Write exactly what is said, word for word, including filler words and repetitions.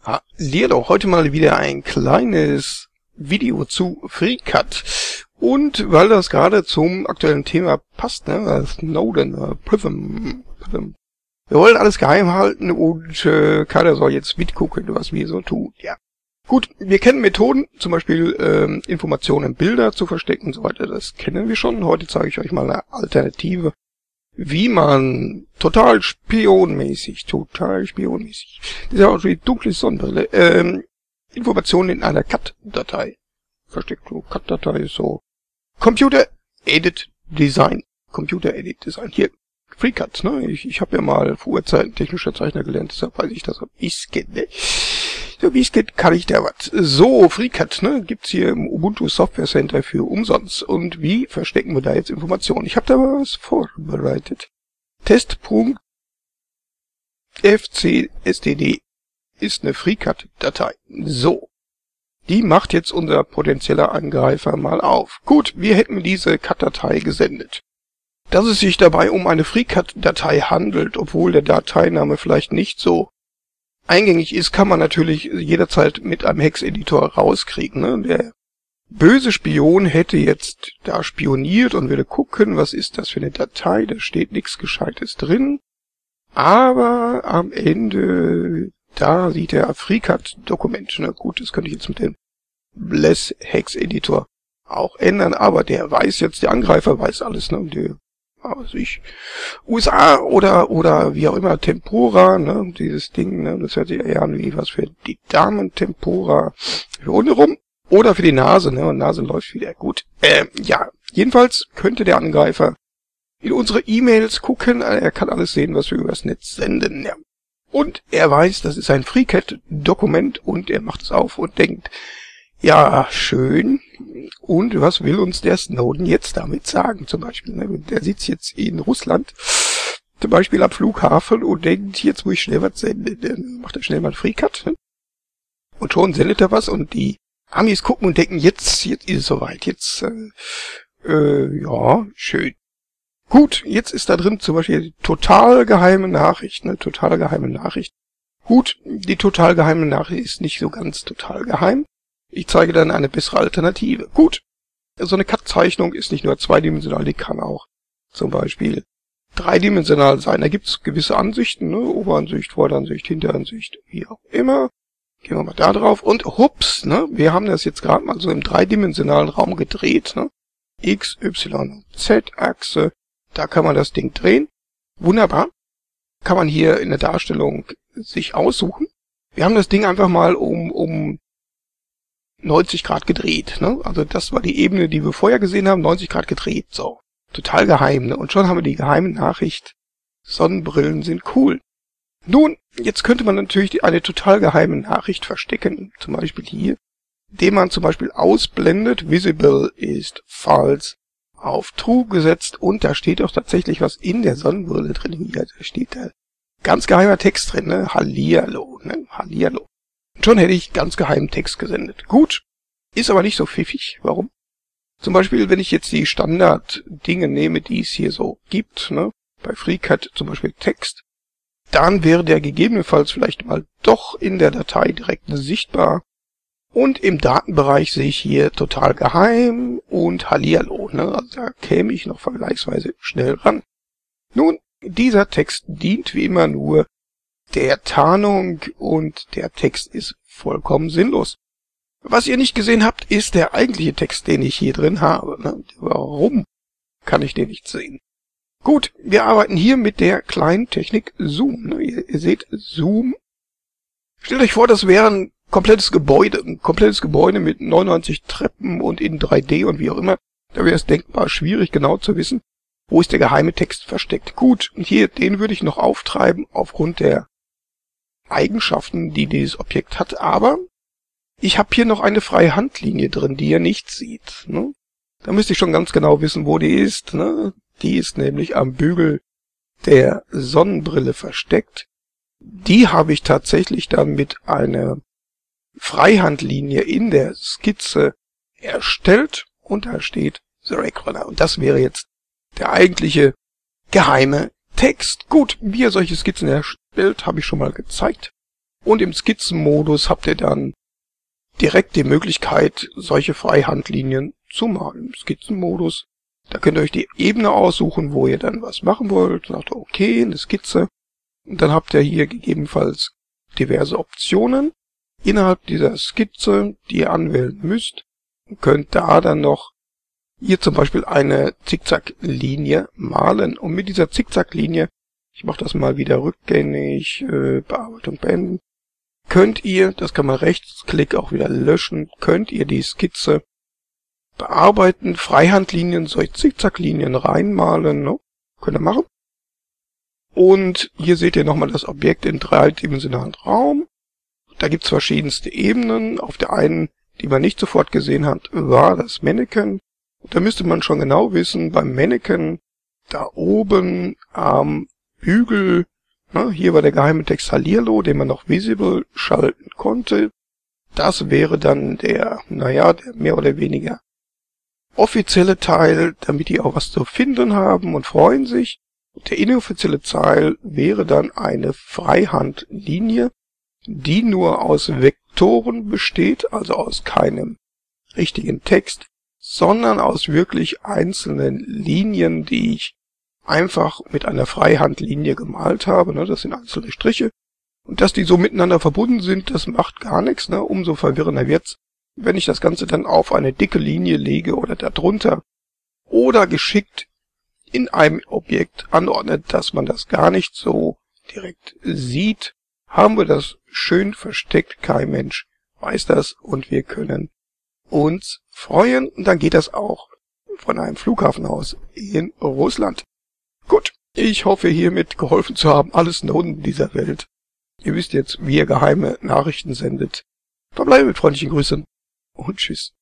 Hallihallo, heute mal wieder ein kleines Video zu FreeCut. Und weil das gerade zum aktuellen Thema passt, ne, Snowden, äh, Prism, Prism. Wir wollen alles geheim halten und äh, keiner soll jetzt mitgucken, was wir so tun, ja. Gut, wir kennen Methoden, zum Beispiel ähm, Informationen, Bilder zu verstecken und so weiter, das kennen wir schon. Heute zeige ich euch mal eine Alternative, wie man total spionmäßig, total spionmäßig, das ist ja auch die dunkle Sonnenbrille, ähm, Informationen in einer Cut-Datei versteckt. So, Cut-Datei ist so Computer Edit Design, Computer Edit Design. Hier, FreeCut, ne? Ich, ich habe ja mal vor Urzeiten technischer Zeichner gelernt, deshalb weiß ich das. Biscuit, ne? So, Biscuit kann ich da was. So, FreeCut, ne? Gibt's hier im Ubuntu Software Center für umsonst. Und wie verstecken wir da jetzt Informationen? Ich habe da mal was vorbereitet. Test.fcstd ist eine FreeCut-Datei. So. Die macht jetzt unser potenzieller Angreifer mal auf. Gut, wir hätten diese Cut-Datei gesendet. Dass es sich dabei um eine FreeCut-Datei handelt, obwohl der Dateiname vielleicht nicht so eingängig ist, kann man natürlich jederzeit mit einem Hex-Editor rauskriegen. Ne? Der böse Spion hätte jetzt da spioniert und würde gucken, was ist das für eine Datei, da steht nichts Gescheites drin. Aber am Ende, da sieht er FreeCut-Dokument. Na gut, das könnte ich jetzt mit dem Bless Hex-Editor auch ändern, aber der weiß jetzt, der Angreifer weiß alles, ne? Der, also ich, U S A oder oder wie auch immer, Tempora, ne? Dieses Ding, ne? Das hört sich eher an wie was für die Damen, Tempora für unten rum oder für die Nase, ne? Und Nase läuft wieder gut. Ähm, ja, jedenfalls könnte der Angreifer in unsere E-Mails gucken, er kann alles sehen, was wir übers Netz senden, ja. Und er weiß, das ist ein FreeCut-Dokument und er macht es auf und denkt, ja, schön. Und was will uns der Snowden jetzt damit sagen? Zum Beispiel, ne? Der sitzt jetzt in Russland, zum Beispiel am Flughafen und denkt, jetzt muss ich schnell was senden. Dann macht er schnell mal einen FreeCut. Ne? Und schon sendet er was und die Amis gucken und denken, jetzt, jetzt ist es soweit. Jetzt, äh, äh, ja, schön. Gut, jetzt ist da drin zum Beispiel die total geheime Nachricht, ne, total geheime Nachricht. Gut, die total geheime Nachricht ist nicht so ganz total geheim. Ich zeige dann eine bessere Alternative. Gut, so eine Cut-Zeichnung ist nicht nur zweidimensional, die kann auch zum Beispiel dreidimensional sein. Da gibt's gewisse Ansichten, ne, Oberansicht, Vorderansicht, Hinteransicht, wie auch immer. Gehen wir mal da drauf und hups, ne, wir haben das jetzt gerade mal so im dreidimensionalen Raum gedreht, ne, X, Y, Z-Achse. Da kann man das Ding drehen. Wunderbar. Kann man hier in der Darstellung sich aussuchen. Wir haben das Ding einfach mal um um neunzig Grad gedreht. Ne? Also das war die Ebene, die wir vorher gesehen haben. neunzig Grad gedreht. So. Total geheim. Ne? Und schon haben wir die geheime Nachricht. Sonnenbrillen sind cool. Nun, jetzt könnte man natürlich eine total geheime Nachricht verstecken. Zum Beispiel hier. Indem man zum Beispiel ausblendet. Visible ist false. Auf True gesetzt und da steht auch tatsächlich was in der Sonnenbrille drin. Hier, da steht da ganz geheimer Text drin, ne? Hallihallo, ne? Hallihallo. Und schon hätte ich ganz geheimen Text gesendet. Gut, ist aber nicht so pfiffig. Warum? Zum Beispiel, wenn ich jetzt die Standard-Dinge nehme, die es hier so gibt, ne? Bei FreeCut zum Beispiel Text, dann wäre der gegebenenfalls vielleicht mal doch in der Datei direkt sichtbar. Und im Datenbereich sehe ich hier total geheim und Hallihallo, ne? Also da käme ich noch vergleichsweise schnell ran. Nun, dieser Text dient wie immer nur der Tarnung und der Text ist vollkommen sinnlos. Was ihr nicht gesehen habt, ist der eigentliche Text, den ich hier drin habe. Ne? Warum kann ich den nicht sehen? Gut, wir arbeiten hier mit der kleinen Technik Zoom. Ne? Ihr, ihr seht Zoom. Stellt euch vor, das wäre ein komplettes Gebäude, ein komplettes Gebäude mit neunundneunzig Treppen und in drei D und wie auch immer. Da wäre es denkbar schwierig, genau zu wissen, wo ist der geheime Text versteckt. Gut, und hier, den würde ich noch auftreiben aufgrund der Eigenschaften, die dieses Objekt hat, aber ich habe hier noch eine freie Handlinie drin, die ihr nicht seht. Ne? Da müsste ich schon ganz genau wissen, wo die ist. Ne? Die ist nämlich am Bügel der Sonnenbrille versteckt. Die habe ich tatsächlich dann mit einer Freihandlinie in der Skizze erstellt und da steht The Rackrunner. Und das wäre jetzt der eigentliche geheime Text. Gut, wie ihr solche Skizzen erstellt, habe ich schon mal gezeigt. Und im Skizzenmodus habt ihr dann direkt die Möglichkeit, solche Freihandlinien zu malen. Im Skizzenmodus, da könnt ihr euch die Ebene aussuchen, wo ihr dann was machen wollt. Sagt ihr, okay, eine Skizze. Und dann habt ihr hier gegebenenfalls diverse Optionen innerhalb dieser Skizze, die ihr anwählen müsst. Und könnt da dann noch hier zum Beispiel eine Zickzacklinie malen. Und mit dieser Zickzacklinie, ich mache das mal wieder rückgängig, äh, Bearbeitung beenden, könnt ihr, das kann man rechtsklick auch wieder löschen, könnt ihr die Skizze bearbeiten, Freihandlinien, solche Zickzacklinien reinmalen, ne? Könnt ihr machen. Und hier seht ihr nochmal das Objekt in dreidimensionalen Raum. Da gibt's verschiedenste Ebenen. Auf der einen, die man nicht sofort gesehen hat, war das Mannequin. Und da müsste man schon genau wissen, beim Mannequin, da oben am Bügel, ne, hier war der geheime Text Hallihallo, den man noch visible schalten konnte. Das wäre dann der, naja, der mehr oder weniger offizielle Teil, damit die auch was zu finden haben und freuen sich. Der inoffizielle Teil wäre dann eine Freihandlinie, die nur aus Vektoren besteht, also aus keinem richtigen Text, sondern aus wirklich einzelnen Linien, die ich einfach mit einer Freihandlinie gemalt habe. Das sind einzelne Striche. Und dass die so miteinander verbunden sind, das macht gar nichts. Ne? Umso verwirrender wird's, wenn ich das Ganze dann auf eine dicke Linie lege oder darunter oder geschickt in einem Objekt anordnet, dass man das gar nicht so direkt sieht, haben wir das schön versteckt. Kein Mensch weiß das und wir können uns freuen. Und dann geht das auch von einem Flughafen aus in Russland. Gut, ich hoffe hiermit geholfen zu haben, alle Snowden dieser Welt. Ihr wisst jetzt, wie ihr geheime Nachrichten sendet. Verbleibe mit freundlichen Grüßen und tschüss.